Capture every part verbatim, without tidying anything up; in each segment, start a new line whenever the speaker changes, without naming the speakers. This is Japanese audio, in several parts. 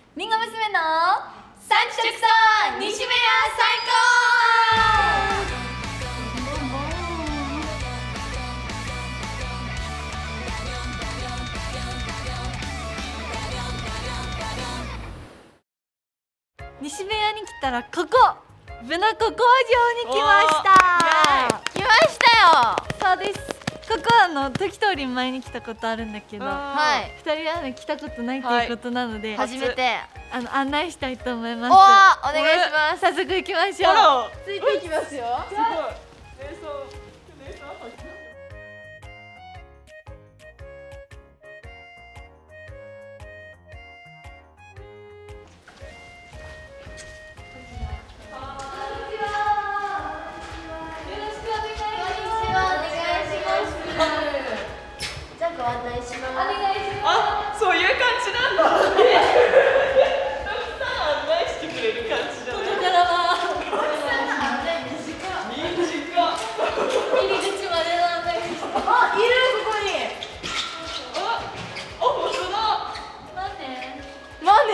りんご娘の三色さん西部屋最高。西部屋に来たらここブナコ工場に来ました。
来ましたよ。
そうです。ここはあの時通り前に来たことあるんだけど、
はい。
二人はね来たことないということなので、
初めて
あの案内したいと思います。
おー、お願いします。
早速行きましょう。
ついていきますよ。
すごい。瞑想、瞑想始まる。あ、そういう感じなんだ。たくさん案内してくれる感じじゃない。
だからな。
短っ。
入り口までの案内して。
あ、いるここに。
あ、あ、本当だ。
マネ。
マネ。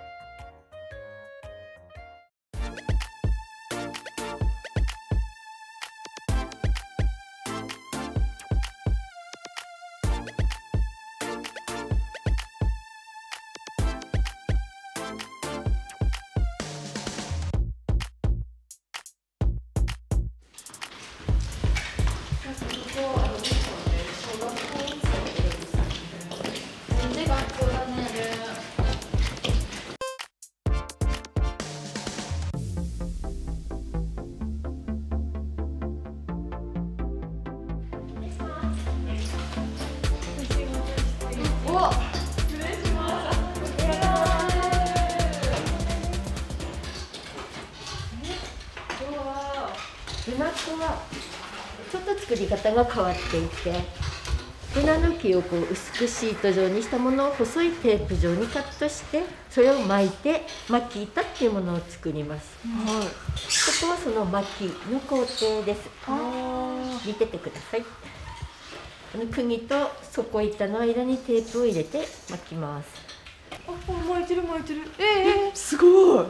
ブナコはちょっと作り方が変わっていて、ブナの木をこう薄くシート状にしたものを細いテープ状にカットして、それを巻いて巻き板っていうものを作ります。はい、ここはその巻きの工程です。見ててください。あの釘と底板の間にテープを入れて巻きます。
あ、巻いてる巻いてる。ええー、
すごい。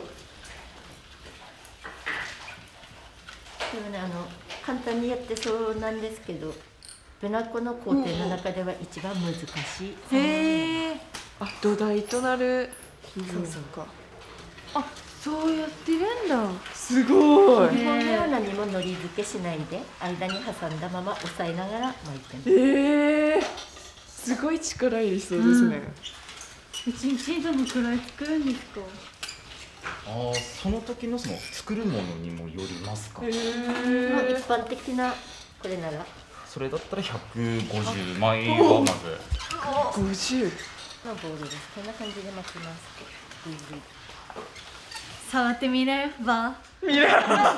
でもね、あの簡単にやってそうなんですけど、ブナコの工程の中では一番難しい。
へえ。
あ、土台となる。
そうそうか。
あ、そうやってるんだ。
すごい。
日本では何も海苔付けしないで、間に挟んだまま押さえながら巻いてます。
ええー、すごい力いりそうですね。
一日にどのくらい作るんですか？
ああ、その時のその作るものにもよりますか。
まあ一般的なこれなら
それだったらひゃくごじゅうまいはまず。
ごじゅう。
のボールです。こんな感じで巻きます。ぐいぐい
触ってみれば。
見れ。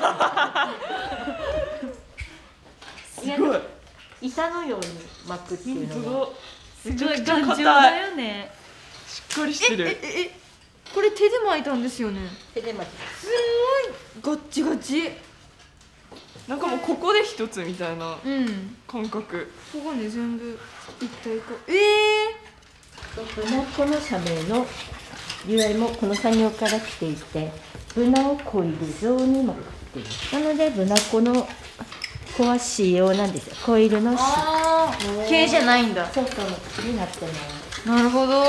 すごい。
板のように巻くっていうのが
すごい頑丈だよね。
しっかりしてる。
え、え、え、これ手で巻いたんですよね。
手で巻きます。
すごいガッチガチ。
なんかもうここで一つみたいな
うん。
感覚。
ここね全部一体化。ええ
ブナコの社名の由来もこの作業から来ていて、ブナをコイル状に巻くっていう。なのでブナコのコは仕様なんですよ。コイルの仕。
ああ、毛じゃないんだ。
そうそうになってます。
なるほど。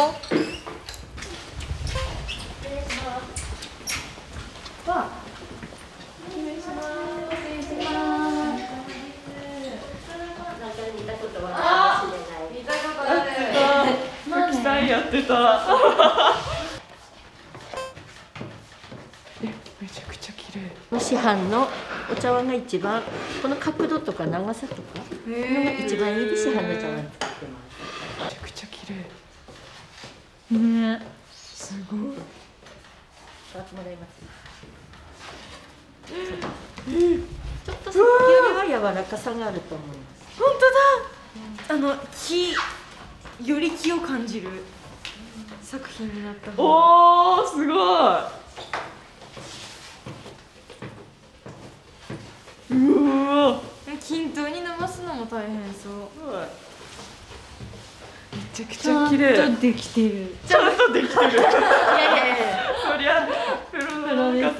は
たくさんやってた。え、めちゃくちゃ綺麗。
市販のお茶碗が一番この角度とか長さとかのが一番いいで市販の茶碗作ってます。
めちゃくちゃ綺麗。
ね。
すごい。
触ってもらいます。
え
ちょっとさっきよりは柔らかさがあると思います。
本当だ。あの木より木を感じる作品になった。
おー、すごい。うわ。
均等に伸ばすのも大変そう。
めちゃくちゃ綺麗。
ちゃんとできてる。
ちゃんとできてる。
いやいやいや。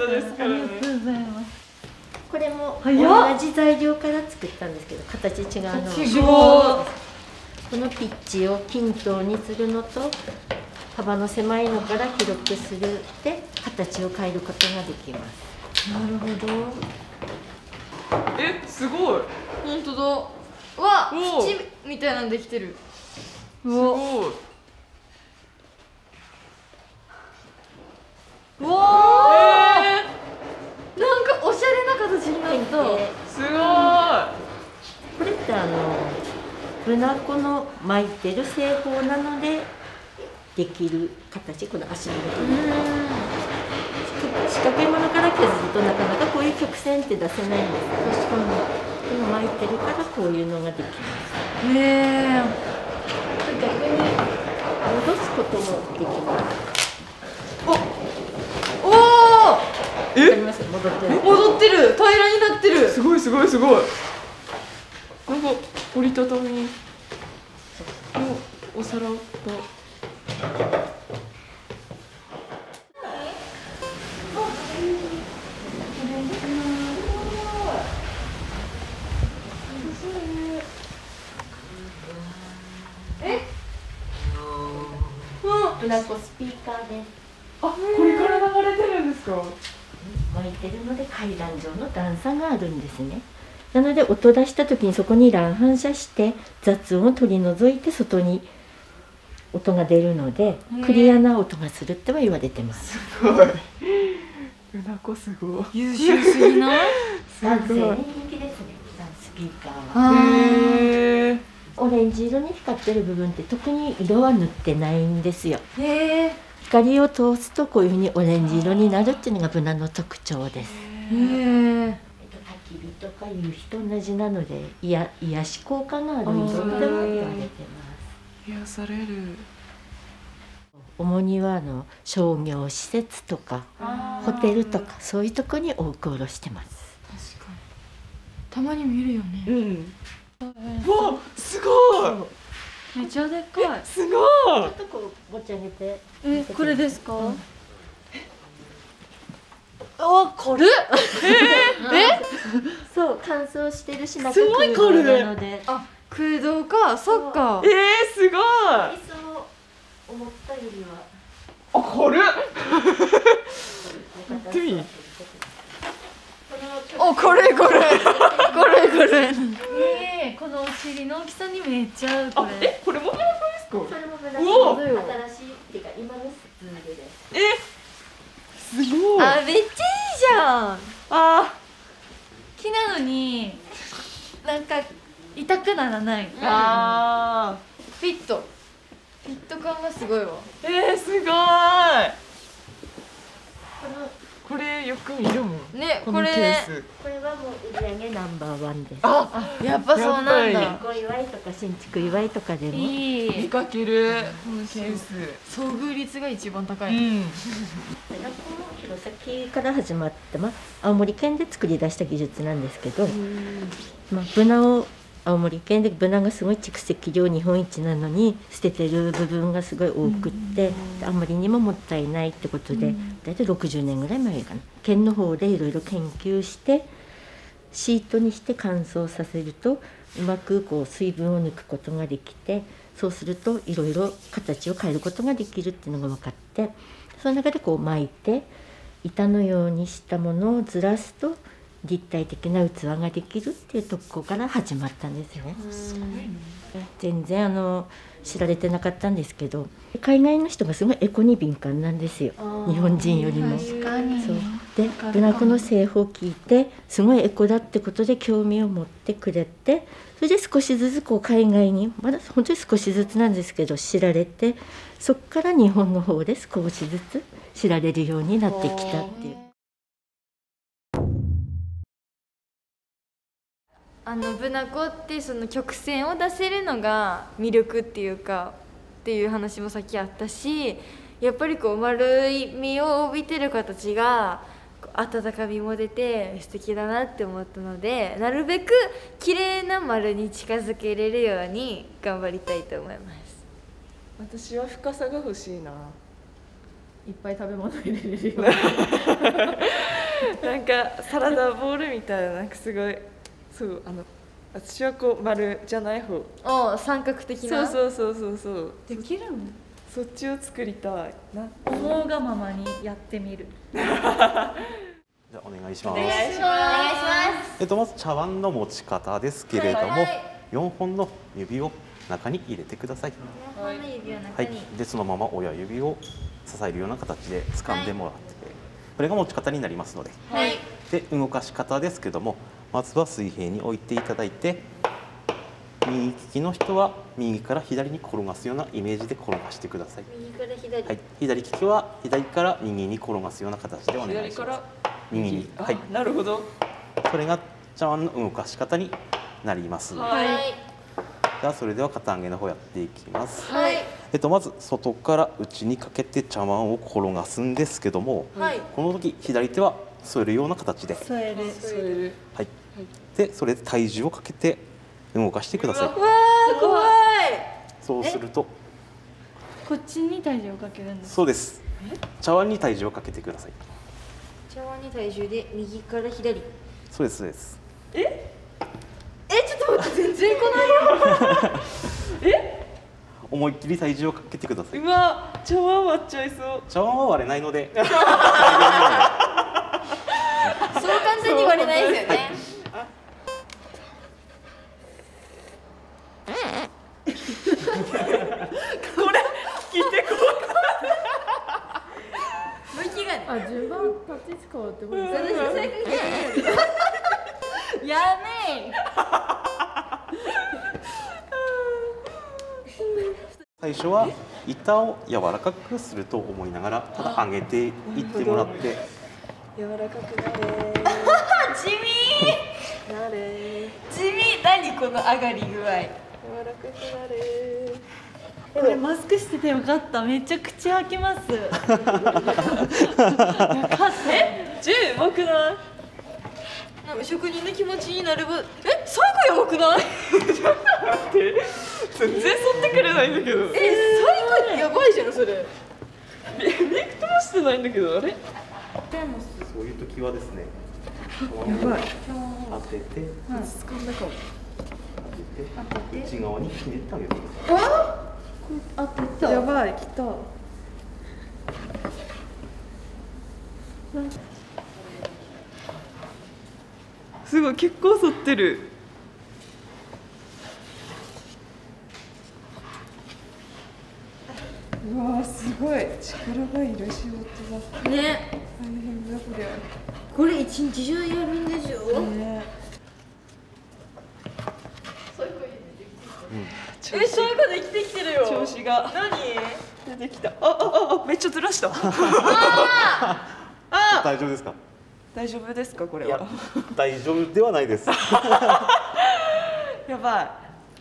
トですからね。
ありがとうございます。
これも
早っ
同じ材料から作ったんですけど形違うの。
違う。
このピッチを均等にするのと幅の狭いのから広くするで形を変えることができます。
なるほど。
え、すごい。
本当だ。うわ、
おー
縁みたいなのできてる。
すごい。
うわー、なんかおしゃれな形になった。
すごい。
これってあのブナコの巻いてる製法なのでできる形、この足の部分四角いものから削るとなかなかこういう曲線って出せないんです。確かにこの巻いてるからこういうのができます。
ねえ。
逆に戻すこともできます。
おお、
わかります？戻ってる。
戻ってる。平らになってる。
すごいすごいすごい。なんか折りたたみのお皿と。
ブナコスピーカーで
あ、これから流れてるんですか。
巻いてるので階段状の段差があるんですね。なので音出した時にそこに乱反射して雑音を取り除いて外に音が出るのでクリアな音がするっては言われてます。
すごい。うなこすごい。
優秀すぎない？
男性に人気ですね。スピーカーは。
へえ。
オレンジ色に光ってる部分って特に色は塗ってないんですよ。
へえ。
光を通すとこういうふうにオレンジ色になるっていうのがブナの特徴です。
へえ。
焚き火とか夕日と同じなので、いや癒し効果がある色っては言われてます。
癒される。
主にはあの商業施設とかホテルとかそういうところに多く卸してます。
確かに。たまに見るよね。
うん。わ、すごい。
めっちゃでっかい。
すごい。
ちょっとこう持ち上げて。
え、これですか？
うん
あ、軽っ。
そう乾燥してるし中
すごい
空洞
軽い
なので。
あ、空洞か、そっか。
えー、すごい。
いつも思ったよりは。
あ、軽っ。
や
ってみ。
お、これこれ。これこれ。ねえ、このお尻の大きさにめっちゃ合うこ
あ、
れ。
え、これもブラコですか。
それもブラ
うわ
新しいっていうか今のスツールです。
え、すごい。
あ、めっちゃいいじゃん。
あ
木なのに、なんか痛くならない。
ー、あ
フィット。フィット感がすごいわ。
ー。えー、すごい。
この
これよく見るもん。
ね、
このケー
これね。
ス。
これはもう売り上げナンバーワンです。
あ、
やっぱそうなん
やっ
だ。
ご祝いとか新築祝いとかでも。
いい。
見かけるこのケース。
遭遇率が一番高い。
うん。
ブナコも弘前から始まって、まあ、青森県で作り出した技術なんですけど、まあ、ブナを青森県でブナがすごい蓄積量日本一なのに捨ててる部分がすごい多くってあんまりにももったいないってことで大体ろくじゅうねんぐらい前かな県の方でいろいろ研究してシートにして乾燥させるとうまくこう水分を抜くことができてそうするといろいろ形を変えることができるっていうのが分かってその中でこう巻いて板のようにしたものをずらすと立体的な器ができるっていうところから始まったんですね。全然あの知られてなかったんですけど海外の人がすごいエコに敏感なんですよ日本人よりも。
確かに。
そうでブナコの製法を聞いてすごいエコだってことで興味を持ってくれてそれで少しずつこう海外にまだ本当に少しずつなんですけど知られてそこから日本の方で少しずつ知られるようになってきたっていう。
あのブナコってその曲線を出せるのが魅力っていうかっていう話もさっきあったしやっぱりこう丸い実を帯びてる形が温かみも出て素敵だなって思ったのでなるべく綺麗な丸に近づけれるように頑張りたいと思います。
私は深さが欲しいな。 いっぱい食べ物入れれるよ。
なんかサラダボウルみたいな、なんかすごい、そうあの私はこう丸じゃない方。
お三角的な。
そうそうそうそうそう。
できるの？
そっちを作りたいな。
思うがままにやってみる。
じゃあお願いします。
お願いします。
えっとまず茶碗の持ち方ですけれども、
はい
よんほんの指を中に入れてください。
よんほんの指を
はい
中に。。
でそのまま親指を支えるような形で掴んでもらって、これが持ち方になりますので。
はい。
で動かし方ですけども、まずは水平に置いていただいて、右利きの人は右から左に転がすようなイメージで転がしてください。
右から左。
はい、左利きは左から右に転がすような形でお願いします。
左から
右に、
あ、
はい、
なるほど。
それが茶碗の動かし方になります。
はい
じゃあそれでは片上げの方やっていきます。
はい。
えっとまず外から内にかけて茶碗を転がすんですけども、
はい。
この時左手は添えるような形で、
添える。
添える。
はい、でそれで体重をかけて動かしてください。
わあ怖い。
そうすると、
こっちに体重をかけるんです。
そうです。茶碗に体重をかけてください。
茶碗に体重で右から左。
そうですそうです。
えちょっと待って全然いかないよ。
思いっきり体重をかけてください。
うわ、茶碗割っちゃいそう。
茶碗は割れないので。
そう簡単に割れないですよね。向きがね。
あ、順番立ち位置変わってこれ。
やめい。
最初は板を柔らかくすると思いながら、ただ上げていってもらって、
柔らかくなれ。
地味。
なれ。
地味。何この上がり具合。
柔らかくなれ。
これマスクしててよかった。めっちゃ口開けます。よかった。
え、十うまくない？
なんか職人の気持ちになる分。え、最後やばくない？
全然沿ってくれないんだけど。
え、最後やばいじゃんそれ。
メイクともしてないんだけど、あれ？
そういう時はですね、
やばい。
当てて、
掴んだかも。
当てて、内側にひねってあげてください。
あ、出た。
やばい、来た。すごい、結構反ってる。うわー、すごい力がいる仕事だ。
ね。
大変だこりゃ。
これ一日中やるんでしょ。
ね。
え、そういうことできてきてるよ。
調子が
何？
出てきた。あ、あ、あ、めっちゃずらした。
大丈夫ですか？
大丈夫ですか、これ
いや
は。、
大丈夫ではないです。
やばい。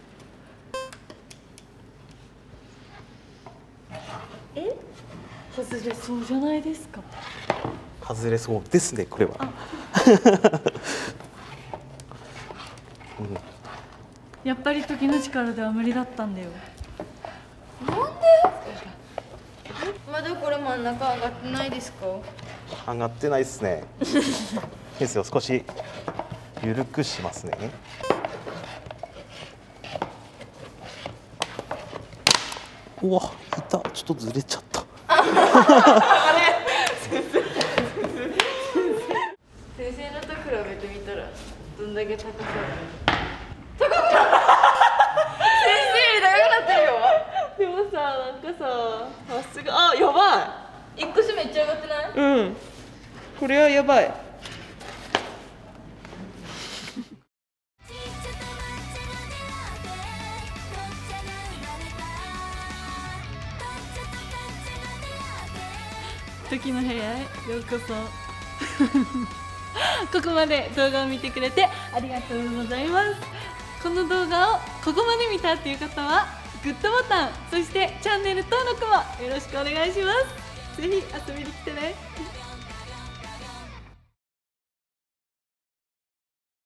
え？外れそうじゃないですか。
外れそうですね、これは。
やっぱり時の力では無理だったんだよ。
まだこれ真ん中上がってないですか？
上がってないですね。ですよ、少し緩くしますね。うわ、いた、ちょっとずれちゃった。
先生のと比べてみたらどんだけ高さ。高くな先生高くなってるよ。
でもさ、なんかさ、まっすぐ、あ、やば
一個めっちゃ上がってない？
い。うん。これはやばい。
時の部屋へようこそ。ここまで動画を見てくれてありがとうございます。この動画をここまで見たっていう方はグッドボタン、そしてチャンネル登録もよろしくお願いします。ぜひ遊びに来てね。